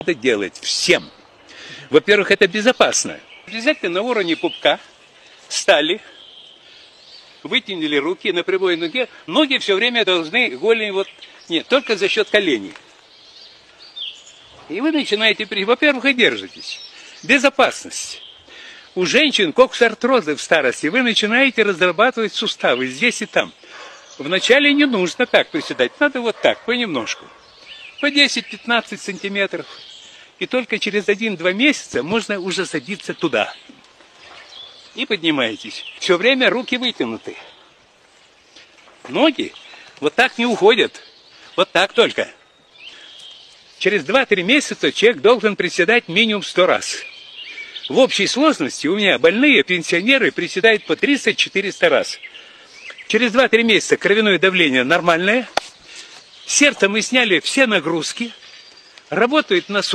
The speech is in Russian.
надо делать всем. Во-первых, это безопасно. Обязательно на уровне пупка встали, вытянули руки на прямой ноге. Ноги все время должны голени, вот, нет, только за счет коленей. И вы начинаете, во-первых, и держитесь. Безопасность. У женщин коксартрозы в старости, вы начинаете разрабатывать суставы здесь и там. Вначале не нужно так приседать, надо вот так, понемножку. По 10-15 сантиметров. И только через 1-2 месяца можно уже садиться туда. И поднимаетесь. Все время руки вытянуты. Ноги вот так не уходят. Вот так только. Через 2-3 месяца человек должен приседать минимум 100 раз. В общей сложности у меня больные пенсионеры приседают по 300-400 раз. Через 2-3 месяца кровяное давление нормальное. Сердце мы сняли все нагрузки. Работает насос.